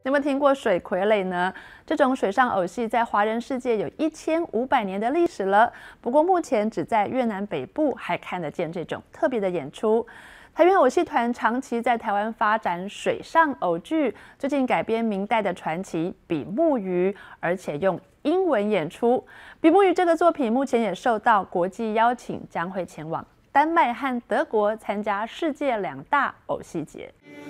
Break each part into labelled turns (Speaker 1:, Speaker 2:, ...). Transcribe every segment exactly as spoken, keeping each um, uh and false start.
Speaker 1: 有没有听过水傀儡呢？这种水上偶戏在华人世界有一千五百年的历史了。不过目前只在越南北部还看得见这种特别的演出。台原偶戏团长期在台湾发展水上偶剧，最近改编明代的传奇《比目鱼》，而且用英文演出。《比目鱼》这个作品目前也受到国际邀请，将会前往丹麦和德国参加世界两大偶戏节。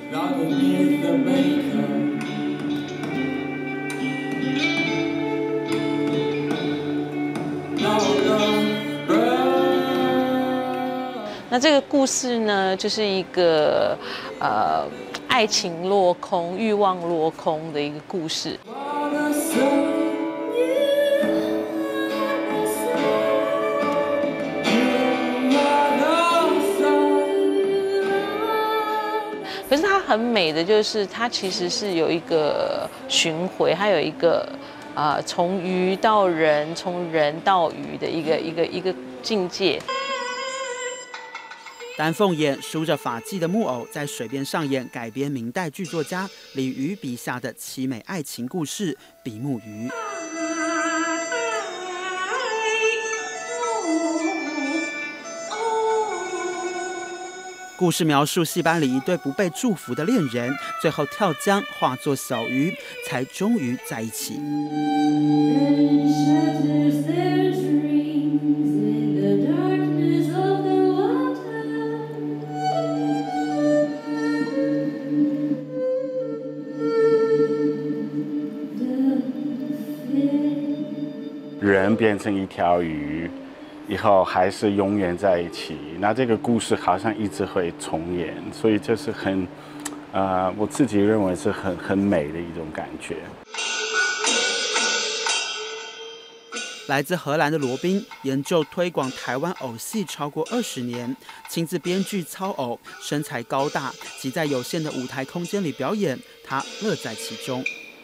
Speaker 2: 那这个故事呢，就是一个呃爱情落空、欲望落空的一个故事。可是它很美的，就是它其实是有一个巡回，它有一个呃从鱼到人，从人到鱼的一个一个一个境界。
Speaker 3: 丹凤眼梳着发髻的木偶在水边上演改编明代剧作家李渔笔下的凄美爱情故事《比目鱼》。故事描述戏班里一对不被祝福的恋人，最后跳江化作小鱼，才终于在一起。
Speaker 4: 人变成一条鱼，以后还是永远在一起。那这个故事好像一直会重演，所以这是很，呃，我自己认为是很很美的一种感觉。
Speaker 3: 来自荷兰的罗宾研究推广台湾偶戏超过二十年，亲自编剧操偶，身材高大，即在有限的舞台空间里表演，他乐在其中。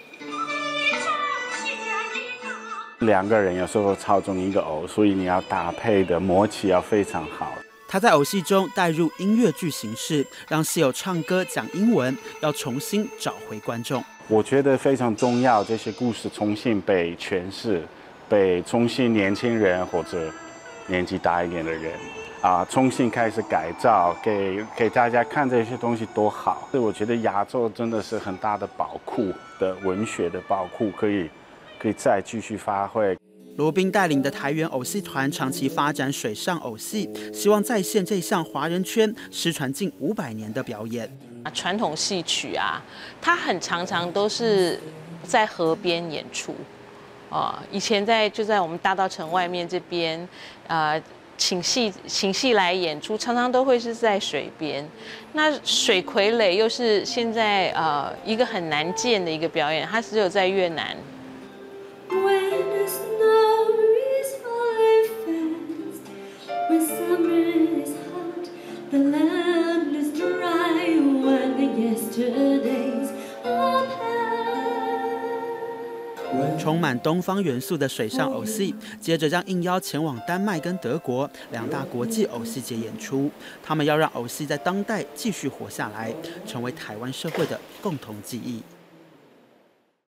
Speaker 4: 两个人有时候操纵一个偶，所以你要搭配的默契要非常好。
Speaker 3: 他在偶戏中带入音乐剧形式，让戏友唱歌讲英文，要重新找回观众。
Speaker 4: 我觉得非常重要，这些故事重新被诠释，被重新年轻人或者年纪大一点的人啊，重新开始改造，给给大家看这些东西多好。所以我觉得亚洲真的是很大的宝库的文学的宝库，可以。可以再继续发挥。
Speaker 3: 罗宾带领的台原偶戏团长期发展水上偶戏，希望再现这项华人圈失传近五百年的表演。
Speaker 2: 传统戏曲啊，它很常常都是在河边演出啊、呃。以前在就在我们大稻埕外面这边，呃，请戏请戏来演出，常常都会是在水边。那水傀儡又是现在呃一个很难见的一个表演，它只有在越南。
Speaker 3: 充满东方元素的水上偶戏，接着将应邀前往丹麦跟德国两大国际偶戏节演出。他们要让偶戏在当代继续活下来，成为台湾社会的共同记忆。